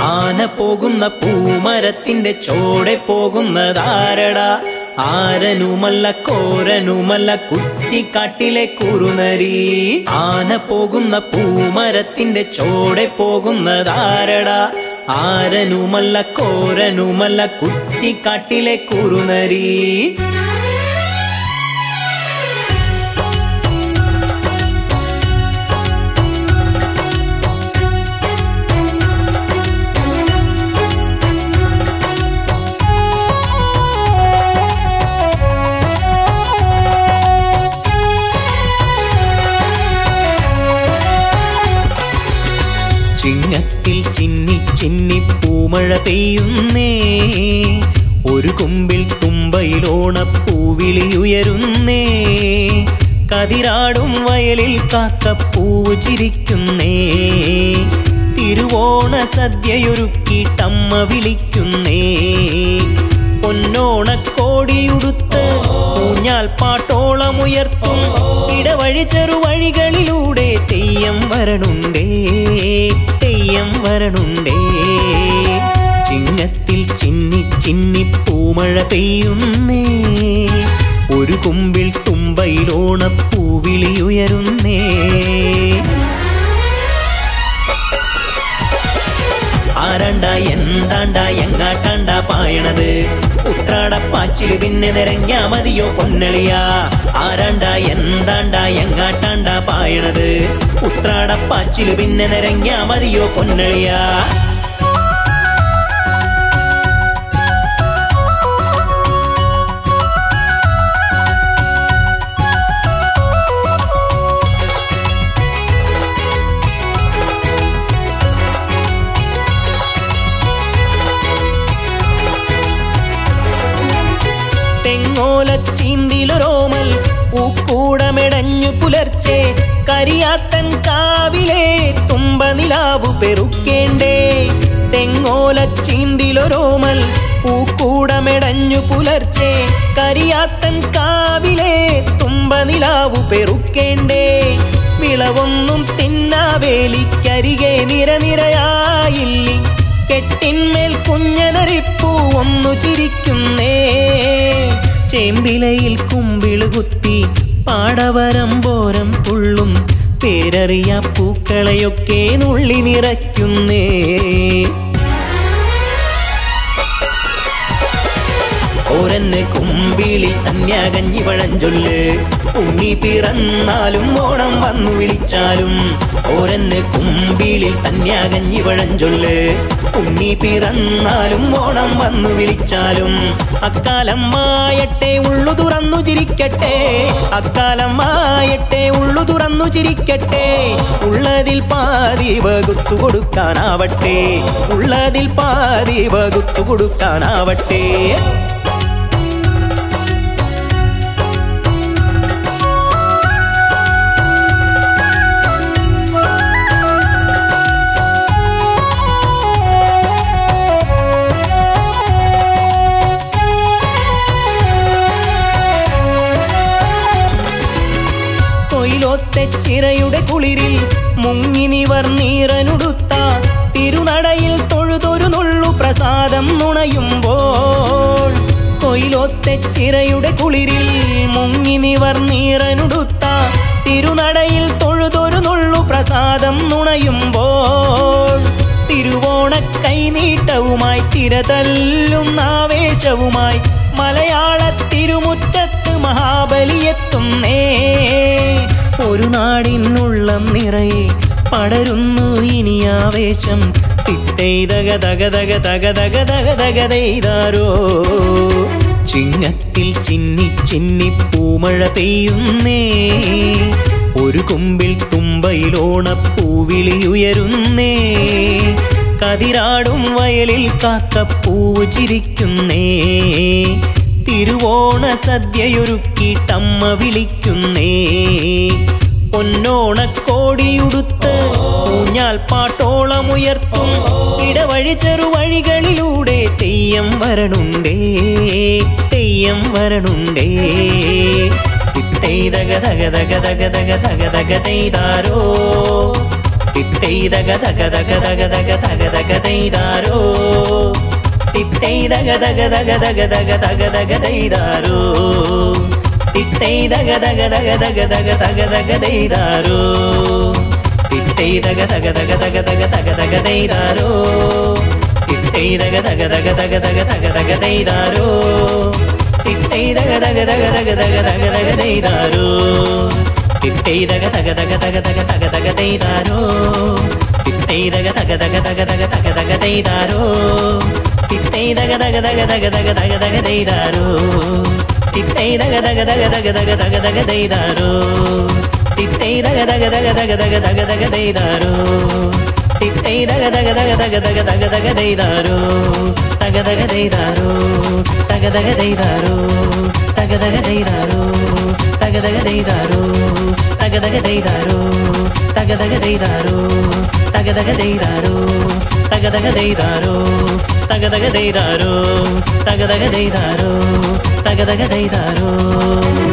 ആന പോകുന്ന പൂമരത്തിന്റെ ചോടെ പോകുന്നതാരടാ? ആരനുമല്ല കോരനുമല്ല കുറ്റിക്കാട്ടിലെ കുറുനരി. ആന പോകുന്ന പൂമരത്തിന്റെ ചോടെ പോകുന്നതാരടാ? ആരനുമല്ല കോരനുമല്ല കുറ്റിക്കാട്ടിലെ കുറുനരി. ചിങ്ങത്തിൽ ചിന്നി ചിന്നി പൂമഴ പെയ്യുന്നേ, ഒരു കുമ്പിൽ തുമ്പയിലോണപ്പൂവിളിയുയരുന്നേ. കതിരാടും വയലിൽ കാക്കപ്പൂവ് ചിരിക്കുന്നേ, തിരുവോണ സദ്യയൊരുക്കിയിട്ടമ്മ വിളിക്കുന്നേ. പൊന്നോണക്കോടിയുടുത്ത് ഊഞ്ഞാൽ പാട്ടോളമുയർത്തും ഇടവഴി ചെറുവഴികളിലൂടെ തെയ്യം വരണുണ്ടേ, തെയ്യം വരണുണ്ടേ. ചിങ്ങത്തിൽ ചിന്നി ചിന്നി പൂമഴ പെയ്യുന്നേ, ഒരു കുമ്പിൽ തുമ്പയിലോണപ്പൂവിളിയുയരുന്നേ. ആരാണ്ടാ എന്താണ്ടാ എങ്ങാട്ടാണ്ടാ പായണത്? ഉത്രാടപ്പാച്ചില് പിന്നെ നിരങ്ങാ മതിയോ പൊന്നളിയാ? ആരാണ്ടാ എന്താണ്ടാ എങ്ങാട്ടാണ്ടാ പായണത്? ഉത്രാടപ്പാച്ചില് പിന്നെ നിരങ്ങാ മതിയോ പൊന്നളിയാ? തെങ്ങോലച്ചീന്തിലൊരോമൽ പൂക്കൂടമെടഞ്ഞു പുലർച്ചെ, കരിയാത്തൻ കാവിലെ തുമ്പനിലാവു പെറുക്കേണ്ടേ. തെങ്ങോലച്ചീന്തിലൊരോമൽ പൂക്കൂടമെടഞ്ഞു പുലർച്ചെ, കരിയാത്തൻ കാവിലെ തുമ്പനിലാവു പെറുക്കേണ്ടേ. വിളവൊന്നും തിന്നാവേലിക്കരികെ നിരനിരയായില്ലി, കെട്ടിന്മേൽ കുഞ്ഞനരിപ്പൂ ഒന്നു ചിരിക്കുന്നേ. ചേമ്പിലയിൽ കുമ്പിള് കുത്തി പാടവരമ്പോരം തുള്ളും പേരറിയാ പൂക്കളെയൊക്കെ നുള്ളി നിറയ്ക്കുന്നേ. ഓരന്ന് കുമ്പിളിൽ തന്യാകഞ്ഞി പഴഞ്ചൊല്ല്, ഉണ്ണി പിറന്നാലും ഓണം വന്നു വിളിച്ചാലും. ഓരന്ന് കുമ്പിളിൽ തന്യാകഞ്ഞി പഴഞ്ചൊല്ല്, ഉണ്ണി പിറന്നാലും ഓണം വന്നു വിളിച്ചാലും. അക്കാലം മായട്ടെ ഉള്ളു തുറന്നു ചിരിക്കട്ടെ, അക്കാലം മായട്ടെ ഉള്ളു തുറന്നു ചിരിക്കട്ടെ. ഉള്ളതിൽ പാതി വകുത്തു കൊടുക്കാനാവട്ടെ, ഉള്ളതിൽ പാതി വകുത്തു കൊടുക്കാനാവട്ടെ. ചിറയുടെ കുളിരിൽ മുങ്ങിനിവർ നീറനുടുത്ത തിരുനടയിൽ തൊഴുതൊരു നുള്ളു പ്രസാദം നുണയുമ്പോൾ. കൊയിലൊത്തെ ചിറയുടെ കുളിരിൽ മുങ്ങിനിവർ നീറനുടുത്ത തിരുനടയിൽ തൊഴുതൊരു നുള്ളു പ്രസാദം നുണയുമ്പോൾ. തിരുവോണ കൈനീട്ടവുമായി തിരതല്ലുന്ന ആവേശവുമായി മലയാള തിരുമുറ്റത്ത് മഹാബലിയെത്തുന്നേ. ഒരു നാടിനുള്ളം നിറയെ പടരുന്നു ഇനി ആവേശം, തിത്തൈതകതകതകതകതകതകതകതൈതാരോ. ചിങ്ങത്തിൽ ചിന്നി ചിന്നി പൂമഴ പെയ്യുന്നേ, ഒരു കുമ്പിൽ തുമ്പയിലോണപ്പൂവിളിയുയരുന്നേ. കതിരാടും വയലിൽ കാക്കപ്പൂവ് ചിരിക്കുന്നേ, തിരുവോണ സദ്യയൊരുക്കിയിട്ടമ്മ വിളിക്കുന്നേ. പൊന്നോണക്കോടിയുടുത്ത് ഊഞ്ഞാൽ പാട്ടോളമുയർത്തും ഇടവഴി ചെറുവഴികളിലൂടെ തെയ്യം വരണുണ്ടേ, തെയ്യം വരണുണ്ടേ. തിത്തൈതകതകതകതകതകതകതകതൈതാരോ. തിത്തൈ ദഗ ദഗ ദഗ ദഗ ദഗ ദഗ ദഗ ദൈദാരോ തിത്തൈ ദഗ ദഗ ദഗ ദഗ ദഗ ദഗ ദഗ ദൈദാരോ തിത്തൈ ദഗ ദഗ ദഗ ദഗ ദഗ ദഗ ദഗ ദൈദാരോ തിത്തൈ ദഗ ദഗ ദഗ ദഗ ദഗ ദഗ ദഗ ദൈദാരോ തിത്തൈ ദഗ ദഗ ദഗ ദഗ ദഗ ദഗ ദഗ ദൈദാരോ തിത്തൈ ദഗ ദഗ ദഗ ദഗ ദഗ ദഗ ദഗ ദൈദാരോ തിത്തൈ ദഗ ദഗ ദഗ ദഗ ദഗ ദഗ ദഗ ദൈദാരോ തിത്തൈ ദഗ ദഗ ദഗ ദഗ ദഗ ദഗ ദഗ ദൈദാരോ തിത്തൈ ദഗ ദഗ ദഗ ദഗ ദഗ ദഗ ദഗ ദൈദാരോ തിത്തൈ ദഗ ദഗ ദഗ ദഗ ദഗ ദഗ ദഗ ദൈദാരോ തിത്തൈ ദഗ ദഗ ദഗ ദഗ ദഗ ദഗ ദഗ ദൈദാരോ തിത്തൈ ദഗ ദഗ ദഗ ദഗ ദഗ ദഗ ദഗ ദൈദാരോ തഗ ദഗ ദൈദാരോ തഗ ദഗ ദൈദാരോ തഗ ദഗ ദൈദാരോ തഗ ദഗ ദൈദാരോ തഗ ദഗ ദൈദാരോ തഗ ദഗ ദൈദാരോ തഗ ദഗ ദൈദാരോ തഗ ദഗ ദൈദാരോ തഗ ദഗ ദൈദാരോ തഗ ദഗ ദൈദാരോ തഗ ദഗ ദൈദാരോ